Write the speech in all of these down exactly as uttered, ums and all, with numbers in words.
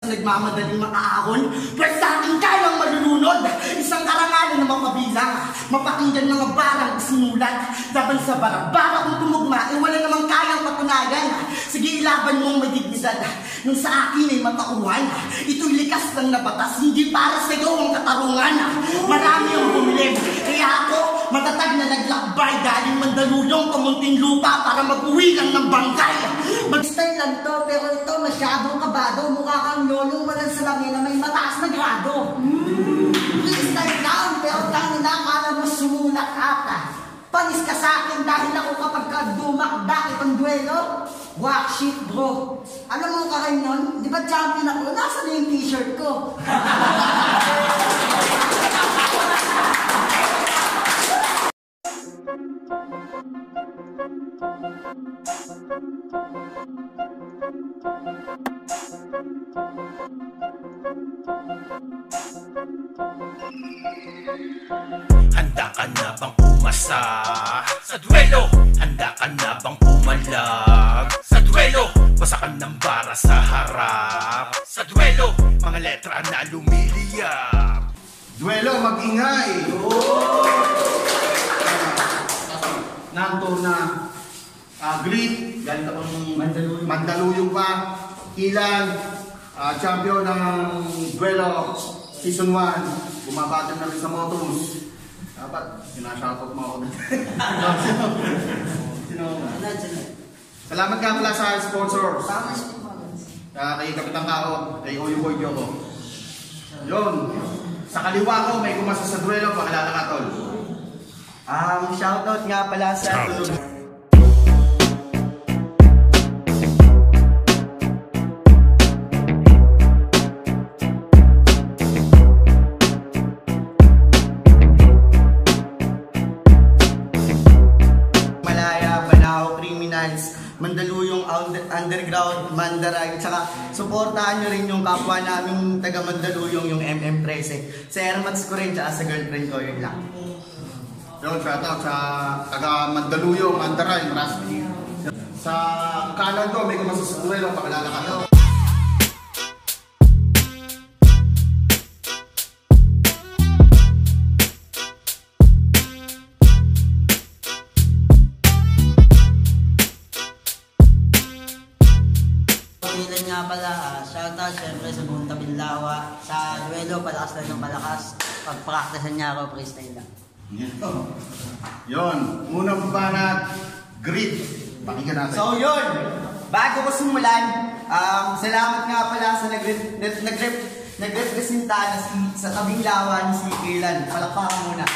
Nagmamadaling makaahon, pwes sa akin kayang malulunod. Isang karangalan na mapabilang, mapakinggan mga barang sinulat. Laban sa barabara kung tumugma, eh wala namang kayang patunayan. Sige, ilaban mong magigizad, nung sa akin ay matauhan. Ito'y likas lang na batas, hindi para sa iyo ang katarungan. Marami ang bumilib, kaya ako matatag na naglakbay. Galing Mandaluyong, kamunting lupa para mag-uwi lang ng bangkay. Mag-style lang to, pero ito masyadong kabado. Mukha kang lolong walang salamin na may mataas na grado. Mm. Freestyle lang, pero tangin na akala mo sumulat ata. Panis ka sa akin dahil ako kapag ka-dumakda itong duelo. Walk shit bro. Alam mo ka kayo nun? Di ba champion ako? Nasaan na yung t-shirt ko? Handa ka na bang umasa sa duelo? Handa ka na bang pumalag sa duelo? Basa ka ng bara sa harap sa duelo, mga letra na lumiliyap. Duelo, mag-ingay! Oh! Nanto na uh, Great, galing ka pang Mandaluyong. Mandaluyong pa, Ilan, uh, champion ng Duelo Season one, bumabatan na rin sa Motos. Dapat, sinashoutout mo ako dito. Salamat ka pala sa sponsors. Uh, kay Kapitang Kao, kay Oyo Boy Joko. Yun, sa kaliwa ko may kumasa sa duelo, pakilala ka tol. Um, shoutout nga pala sa tulog. Malaya, Banahaw, Criminals, Mandaluyong Underground, Mandaray, tsaka supportahan nyo rin yung kapwa naming taga Mandaluyong, yung M M thirteen. Sa airmats ko rin, tsaka sa girlfriend ko, yun lang. Yun, shoutout sa taga Mandaluyong, Mandaray, Maraspi. Sa kanan ko, may kumasa sa duelo, pakilala ka to. Ilan nga pala, uh, shoutout syempre sa buong Tabinlawa. Sa duelo, palakas lang ng palakas. Pag-practicean niya ako, freestyle lang. Yun, unang banat, Grit. Pakinggan natin. So yun, bago ko simulan, um, salamat nga pala sa nag-representa na si, sa Tabinlawa ni si Kailan. Palakpakan muna.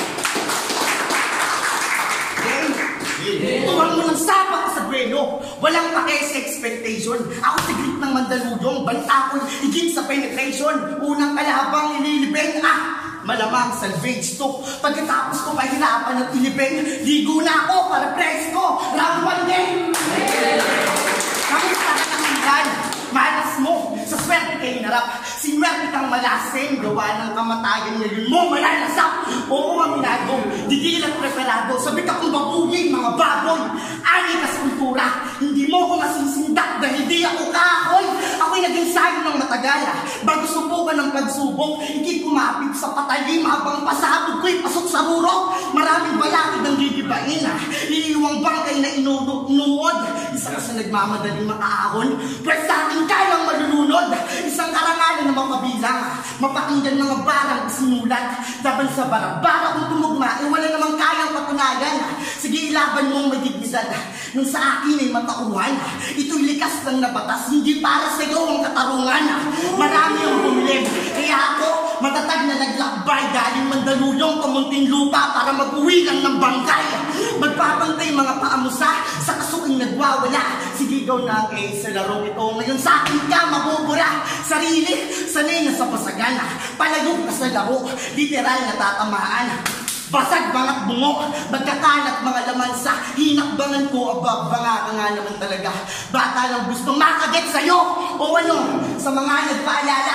Okay? Tuwang mo ng sapak sa duelo, walang pake sa expectation. Ako si Grit ng Mandaluyong, banta ko'y higit sa penetration. Unang kalabang nililibeng, ah! Malamang salvage to. Pagkatapos ko mahirapan ng ilibeng, ligo na ako para presko. Round one game! Kamusta ka ng ilan? Malas mo, sa swerte kay hinarap. Sinwerte kang malasing, gawa ng kamatayan ngayon mo malalasap. Oo, aminado, digil at preparado. Sabi ka kung babuhin, mga baboy. Ani ka sa kultura, hindi mo ko masisindak dahil di ako kahoy. Ako'y naging sayo ng matagala. Bago subukan ng pagsubok, ikit kumapit sa patalim habang pasabog ko'y pasok sa rurok. Maraming balakid ang gigibain. Iiwang bangkay na inuod. Isa ka sa nagmamadaling makaahon, pwes sa akin kayang malulunod. Isang karangalan na mapabilang, mapakinggan mga barang sinulat. Laban sa barabara kung tumugma, eh wala namang kayang patunayan. Sige, ilaban mong magigizad, nung sa akin ay matauhan. Ito'y likas lang na batas, hindi para sa iyo ang katarungan. Marami ang bumilib, kaya ako matatag na naglakbay. Galing Mandaluyong, kamunting lupa para mag-uwi lang ng bangkay. Magpapantay mga paamusa sa kasuking nagwawala. Sigigaw na ang eh sa larong ito. Ngayon sa akin ka mabubura. Sarili, sanay na sa pasagana. Palayog ka sa laro, literal na tatamaan. Basag bangat bungo, magkakalat mga laman sa hinakbangan ko. Abab, banga ka nga naman talaga. Bata lang gustong makaget sa'yo. O ano, sa mga nagpaalala,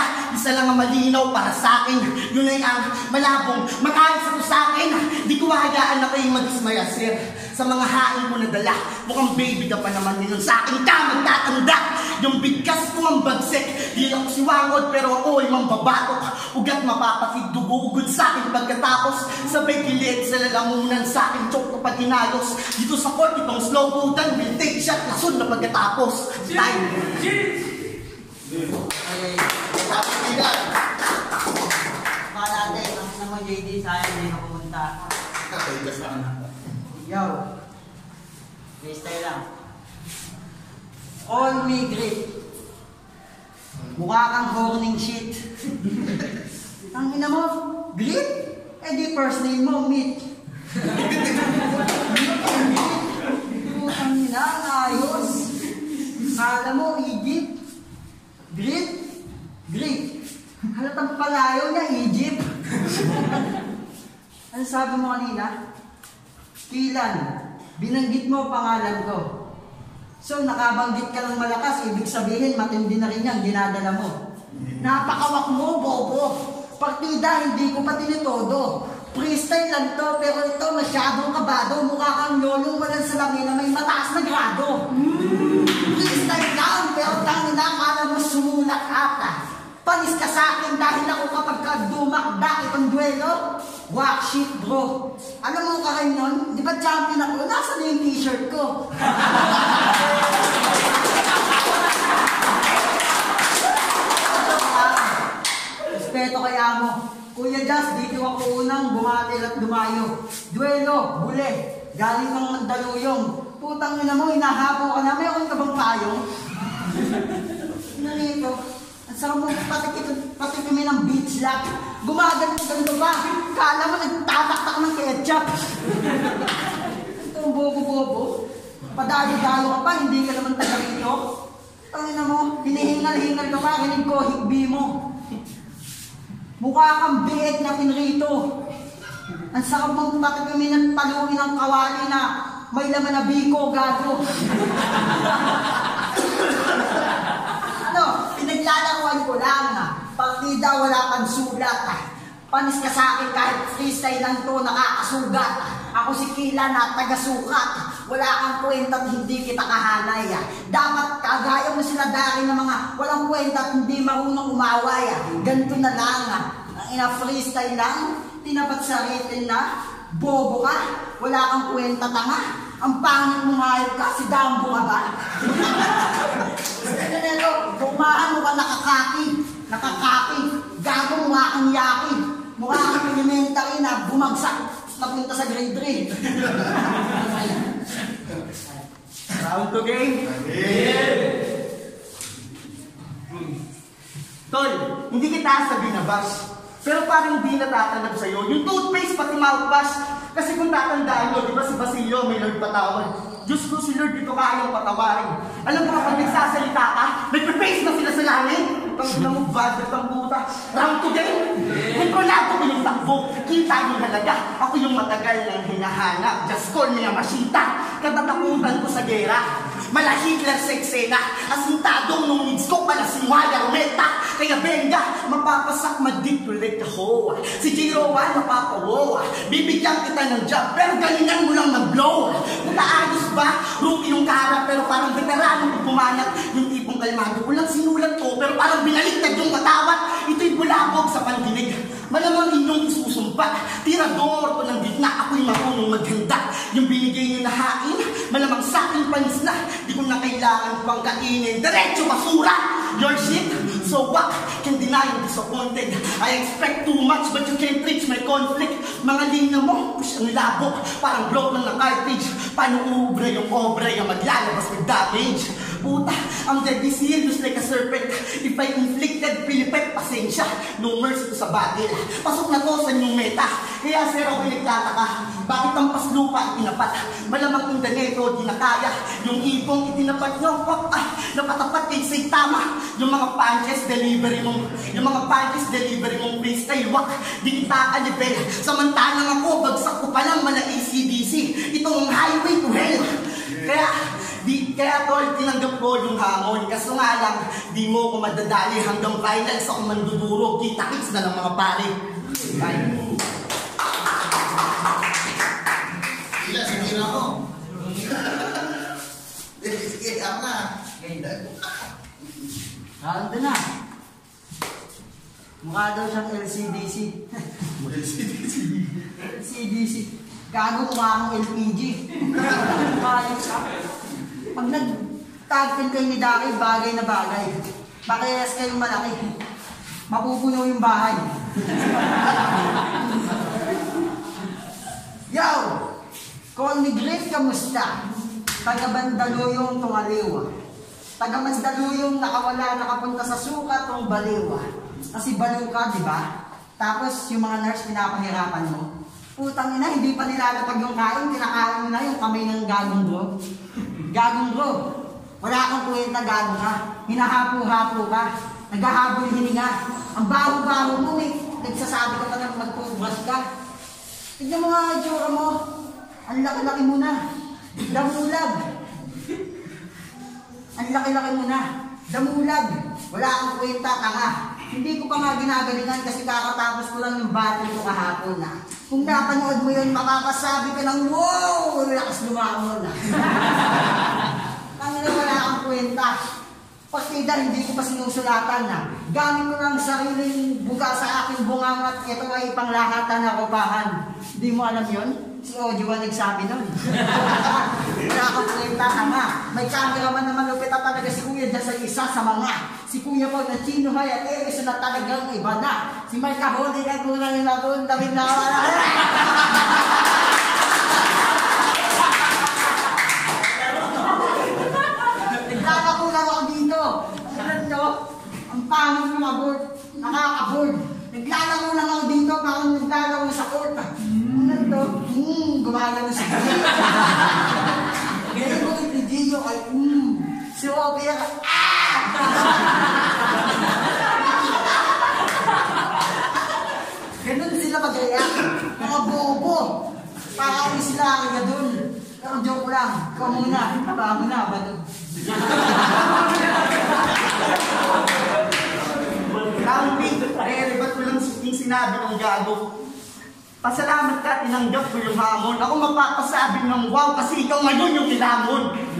isa lang ang malinaw para sa akin. Yun ay ang malabong mag-ayos ako sa akin. Di ko hayaan na kayong madismaya, sir. Sa mga hain ko na dala, mukhang baby ka pa naman ngayon. Sa akin ka magtatanda. Yung bigkas ko ang bagsik. Di ako siwangod pero ako ay mambabatok. Ugat mapapatid, dugo-ugod sa akin pagkatapos. Sabay kilit sa lalamunan sa akin. Choke kapag inayos. Dito sa court itong slow butan. Will take shot, lasun na pagkatapos. Time. Okay. Tapos nila. Baka natin, ang naman J D sa akin, hindi na pumunta. Kapay ka sa anak. Yo. Freestyle lang. All me great. Mukha kang horning shit. Ang ina mo, grit? Eh di first name mo, meat. Ang ina, ang ayos. Kala mo, Egypt. Grit? Grit. Halatang palayo niya, Egypt. Ano sabi mo kanina? Kilan, binanggit mo pangalan ko. So, nakabanggit ka ng malakas, ibig sabihin, matindi na rin yan, dinadala mo. Napakawak mo, bobo. Partida, hindi ko pa tinitodo. Freestyle lang to, pero ito masyadong kabado. Mukha kang yolong walang salamin na may mataas na grado. Freestyle lang, pero tangin na, kala mo sumulat ata. Panis ka sa akin dahil ako kapag dumakda itong duelo. Walk shit, bro. Alam mo ka kayo nun? Di ba champion ako? Nasaan na yung t-shirt ko? Respeto kaya mo. Kuya Jazz, dito ako unang bumatil at dumayo. Duelo, bule. Galing ng Mandaluyong. Putang ina mo, hinahapo ka na. Mayroon ka bang payong? Narito. Ang sarap mo pati kami ng beach lap. Gumagano-gano ba? Kala mo nagtataktak ng ketchup. Ito ang bobo-bobo. Padalo-dalo ka pa, hindi ka naman taga rito. Tangina mo, hinihingal-hingal ka pa, hinig ko, higbi mo. Mukha kang bieg na pinrito. Ang sarap mong pati kami ng paluin ng kawali na may laman na biko, gago. Ano, pinaglalakuan ko lang ha. Partida, wala kang sulat ha. Panis ka sa akin kahit freestyle lang to, nakakasugat. Ako si Kila na taga-sukat. Wala kang kwenta at hindi kita kahanay ha. Dapat kagaya mo sila dari ng mga walang kwenta at hindi marunong umaway ha. Ganito na lang ha. Ang ina freestyle lang, tinapat sa written na. Bobo ka, wala kang kwenta tanga. Ang pangit mo hayop ka, si Dambo ka ba? Ano nito, bumahan mo ka nakakaki, nakakaki, gago mo nga kang yaki. Mukha kang elementary na bumagsak, napunta sa grade three. Round to game? Yeah! Tol, hindi kita sabi na bash. Pero parang hindi natatanggap sa'yo. Yung toothpaste pati mouthwash. Kasi kung tatandaan nyo, di ba si Basilio may Lord patawad? Diyos ko, si Lord dito kayang patawarin. Alam mo kapag nagsasalita ka, nagpe-face na sila sa langit. Pag na mo, budget ang puta. Round to game? Kontrolado ko yung takbo. Kita yung halaga. Ako yung matagal nang hinahanap. Just call me a masita. Katatakutan ko sa gera. Mala Hitler sa eksena. Asintadong nung needs ko pala si Maya Rometa. Kaya benga, mapapasak madipulate ako. Si Jirowan mapapawo. Bibigyan kita ng job, pero galingan mo lang mag-blow. Kung naayos ba, rookie yung kara, pero parang veterano kung pumanat. Yung tipong kalmado, walang sinulat ko, pero parang binaliktad yung katawat. Ito'y bulabog sa pandinig. Malamang inyong isusumpa. Tirador ko ng gitna, ako'y marunong maghanda. Yung binigay niyo na hain, malamang sa aking panis na. Di ko na kailangan pang kainin. Diretso basura! Your shit, so what? Can deny I'm disappointed. I expect too much, but you can't reach my conflict. Mga linya mo, push ang labok. Parang block lang ng cartridge. Paano ubre yung obre yung maglalabas with damage? Puta, ang deadly serious like a serpent. If I inflicted Pilipet, pasensya. No mercy to sa battle. Pasok na to sa inyong meta. Kaya zero iligtata ka. Bakit ang paslupa itinapat? Malamang indaneto, di na kaya. Yung ibong itinapat nyo, ah, napatapat kay say tama. Yung mga punches, delivery mong, yung mga punches, delivery mong freestyle wak. Di kita kalibel. Samantalang ako, bagsak ko pa lang mala A C D C. Itong highway to hell. Kaya, Di, kaya tol, tinanggap ko yung hamon. Kaso nga lang, di mo ko madadali hanggang finals ako manduduro. Kita-kits na lang mga pare. Bye. Ila, sige na ako. Sige, ako na. Round na. Mukha daw siyang L C D C. L C D C. L C D C. Gago mukha akong L P G. Ayos ka. Pag nag-tag-team kayo ni Daki, bagay na bagay. Pakiyas kayong malaki. Mapupuno yung bahay. Yo! Call me Griff, kamusta? Taga-Bandaluyong tungaliwa. Taga-Mandaluyong nakawala, nakapunta sa sukat tong baliwa. Kasi baliw ka, di ba? Tapos yung mga nurse pinapahirapan mo. Putang ina, hindi pa nilalapag yung kain, kinakain mo na yung kamay ng gagong bro. Gagong bro, wala kang kwenta gagong ka. Hinahapo-hapo ka. Naghahabol hininga. Ang baho-baho mo eh. Nagsasabi ka pa na mag-toothbrush ka. Tignan mo nga itsura mo. Ang laki-laki mo na. Damulag. Ang laki-laki mo na. Damulag. Wala kang kwenta, tanga. Hindi ko pa nga ginagalingan kasi kakatapos ko lang yung battle ko kahapon na. Kung napanood mo yun, makakasabi ka ng wow! Lakas lumamon na. Tangina, wala kang kwenta. Partida, hindi ko pa sinusulatan na. Gamit ko lang sariling buga sa aking bungang at ito ay panglahatan na kopahan. Hindi mo alam yun? Si Ojo ang nagsabi nun. Wala kang kwenta, ama. May cameraman naman lupit at talaga si Kuya dyan sa isa sa mga. Si Kuya po na Chino Hay at Erison na talagang iba na. Si Mike Kaholi kay Kulang yung labon, damit na wala. Nagkakakulang ako dito. Ano to? Ang pangit ng abort. Nakaka-board. Naglalaro lang ako dito, parang naglalaro sa court. Ano to? Hmm, gumagano si Gio. Ganyan mo ni Gio ay hmm. Si Opera, ah! Ganun sila mag-react. Mga bobo. Parang sila ang gadun. Pero joke lang. Ikaw muna. Ikaw muna. Bato. Ramping, eh, ba't ko lang yung sinabi ng gago? Pasalamat ka, tinanggap ko yung hamon. Ako mapapasabi ng wow kasi ikaw ngayon yung nilamon.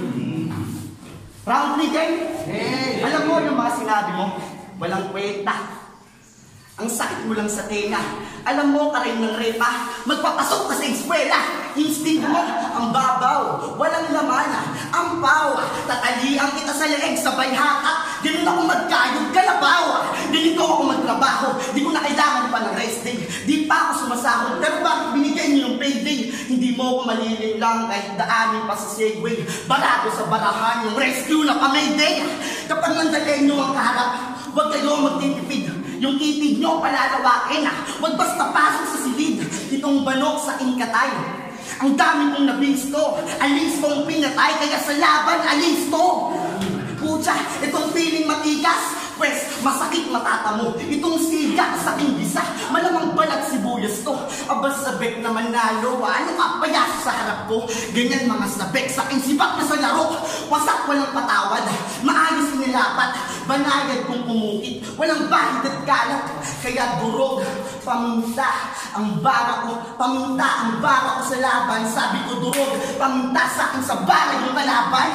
Round three, Ken. Hey. Alam mo yung mga sinabi mo, walang kwenta. Ang sakit mo lang sa tenga. Alam mo, karin ng repa, magpapasok ka sa eskwela. Instinct mo, ang babaw, walang laman, ang paw. Tatalian kita sa leeg, sabay hatak. Ganun ako magkayod, kalabaw. Ganito ako magtrabaho, di ko na kailangan pa ng rest day. Di pa ako sumasahod, pero bakit binigyan niyo yung payday? Hindi mo ako malilin lang kahit daanin pa sa segway. Barado sa barahan, yung rescue na pa-mayday. Kapag nandalin nyo ang kaharap, huwag kayo magtitipid. Yung kitid nyo palalawakin ah. Huwag basta pasok sa silid. Itong banok sa inkatay. Ang dami kong nabisto. Alis kong pinatay. Kaya sa laban, alis to. Pucha, itong feeling matigas. Pwes, masakit matatamo. Itong siga sa aking gisa. Malamang balat sibuyas to. Abas sabek na manalo. Ano ka payas sa harap ko? Ganyan mga sabek sa aking sibak na sa laro. Wasak walang patawad. Maayos nilapat. Banayad kong kumukit. Walang bahid at kalat. Kaya durog, paminta ang bara ko. Paminta ang bara ko sa laban. Sabi ko durog, paminta sa akin sa bara yung kalaban.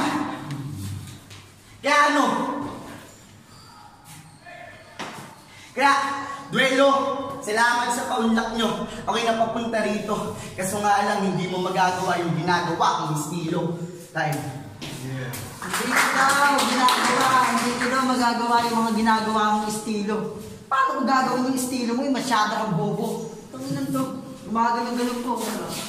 Kaya ano? Kaya, duelo, salamat sa paunlak nyo. Okay na papunta rito. Kaso nga lang, hindi mo magagawa yung ginagawa kong estilo. Tayo. Yeah. Hindi ko daw ginagawa. Hindi ko daw magagawa yung mga ginagawa mong estilo. Paano ko gagawin yung estilo mo? Masyado kang bobo. Tanginan to. Gumagalang-galang po.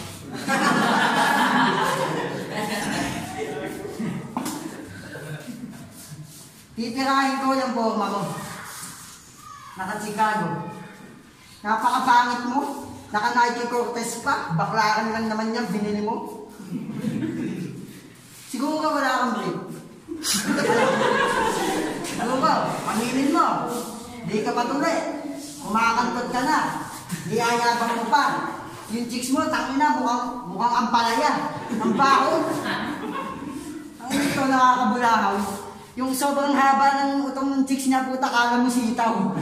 Titirahin ko yung forma mo. Naka-Chicago. Napakapangit mo. Naka-Nike Cortez pa. Baklaran lang naman yan, binili mo. Siguro ka wala kang break. Ano ba? Pamilin mo. Di ka patuloy. Kumakantot ka na. Iyayabang mo pa. Yung chicks mo, tangina, mukhang, mukhang ampalaya. Ang baho. Ang ito nakakabulahaw. Yung sobrang haba ng utong ng chicks niya, puta, kala mo sitaw.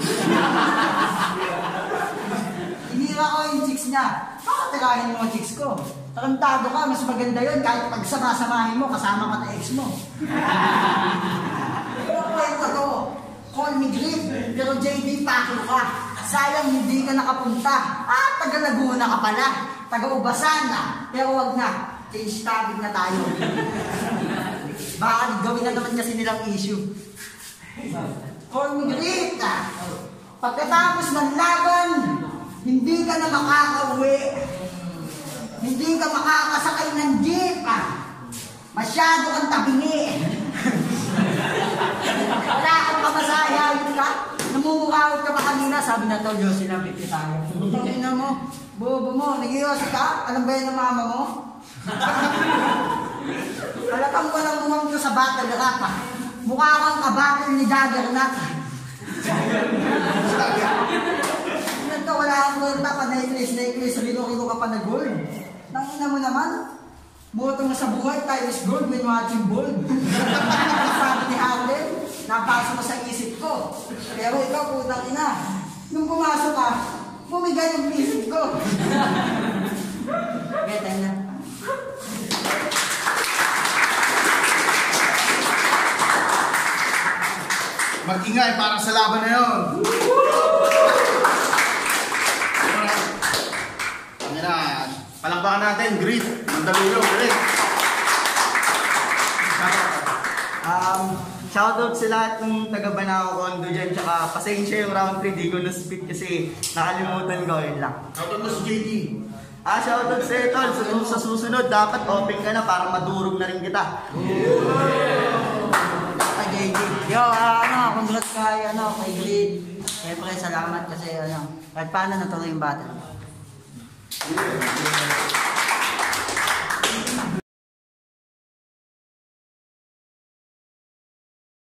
Inira ko yung chicks niya. Pakatirahin mo ang chicks ko. Tarantado ka, mas maganda yun kahit pagsama-samahin mo, kasama ka na ex mo. Pero kwento to, call me Grip, pero J D Pacquiao ka. Sayang hindi ka nakapunta. Ah, taga Laguna ka pala. Taga Ubasan na. Pero wag na, change topic na tayo. Baka gawin na naman kasi nilang issue. Call me Grip ka. Pagkatapos ng laban, hindi ka na makakauwi. Hindi ka makakasakay ng jeep. Masyado kang tabingi. Wala kang pamasayahin ka. Namumukawit ka pa kanina. Sabi na to, Diyos, sinabit kita tayo. Tangina mo, bobo mo, nag-iossi ka? Alam ba yun ng mama mo? Alatang walang muwang to sa battle rap. Mukha kang kabattle ni Juggernaut. Ito, wala kang kwenta pa necklace, necklace, rilo-rilo ka pa na gold. Nangina mo naman, moto mo sa buhay, time is gold when watching bold. Sabi ni Harlem, napasok mo sa isip ko. Pero ikaw, putang ina, nung pumasok ka, bumigay yung isip ko. Get time na. Mag-ingay para sa laban na yun. Ano na, palakpakan natin, Grit, Mandaluyong, Grit. Um, shoutout sa lahat ng taga Banao Condo dyan, tsaka pasensya yung round three, di ko na-speak kasi nakalimutan ko, yun lang. Shoutout mo si J T. Ah, shoutout sa ito, sa, sa susunod, dapat open ka na para madurog na rin kita. J D. Yo, uh, ano, congrats kay, ano, kay Grip. Siyempre, salamat kasi, ano, kahit paano natuloy yung battle. Yeah.